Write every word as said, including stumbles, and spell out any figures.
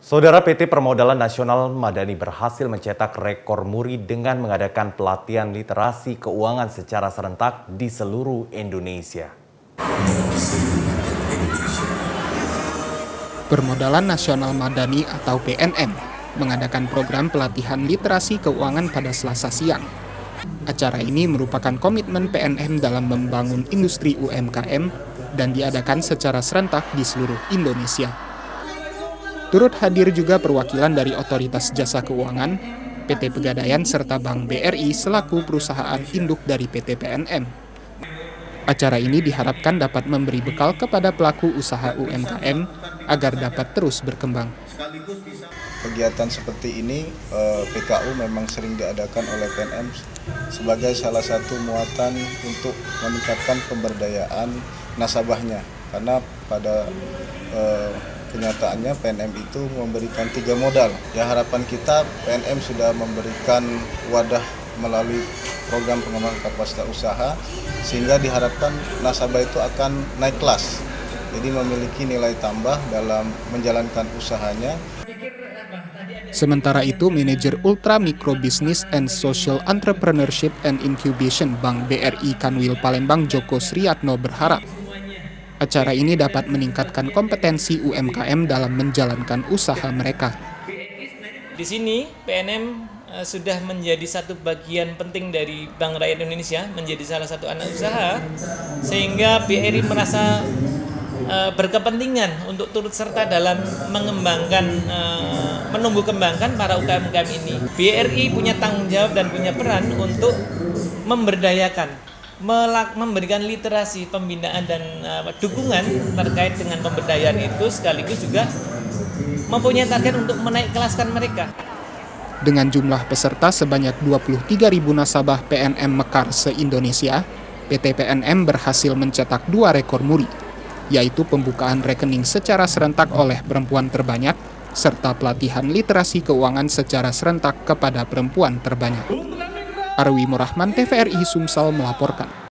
Saudara P T Permodalan Nasional Madani berhasil mencetak rekor muri dengan mengadakan pelatihan literasi keuangan secara serentak di seluruh Indonesia. Permodalan Nasional Madani atau P N M mengadakan program pelatihan literasi keuangan pada Selasa siang. Acara ini merupakan komitmen P N M dalam membangun industri U M K M dan diadakan secara serentak di seluruh Indonesia. Turut hadir juga perwakilan dari Otoritas Jasa Keuangan, P T Pegadaian serta Bank B R I selaku perusahaan induk dari P T P N M. Acara ini diharapkan dapat memberi bekal kepada pelaku usaha U M K M agar dapat terus berkembang. Kegiatan seperti ini P K U memang sering diadakan oleh P N M sebagai salah satu muatan untuk meningkatkan pemberdayaan nasabahnya, karena pada eh, kenyataannya P N M itu memberikan tiga modal. Ya, harapan kita P N M sudah memberikan wadah melalui program pengembangan kapasitas usaha sehingga diharapkan nasabah itu akan naik kelas. Jadi memiliki nilai tambah dalam menjalankan usahanya. Sementara itu, Manajer Ultra Micro Business and Social Entrepreneurship and Incubation Bank B R I Kanwil Palembang Joko Sriyatno berharap acara ini dapat meningkatkan kompetensi U M K M dalam menjalankan usaha mereka. Di sini P N M uh, sudah menjadi satu bagian penting dari Bank Rakyat Indonesia, menjadi salah satu anak usaha, sehingga B R I merasa uh, berkepentingan untuk turut serta dalam mengembangkan, uh, menumbuh kembangkan para U M K M ini. B R I punya tanggung jawab dan punya peran untuk memberdayakan, memberikan literasi, pembinaan dan uh, dukungan terkait dengan pemberdayaan itu, sekaligus juga mempunyai target untuk menaik kelaskan mereka. Dengan jumlah peserta sebanyak dua puluh tiga ribu nasabah P N M Mekar se-Indonesia, P T P N M berhasil mencetak dua rekor muri, yaitu pembukaan rekening secara serentak oleh perempuan terbanyak, serta pelatihan literasi keuangan secara serentak kepada perempuan terbanyak. Arwi Murahman, T V R I Sumsel melaporkan.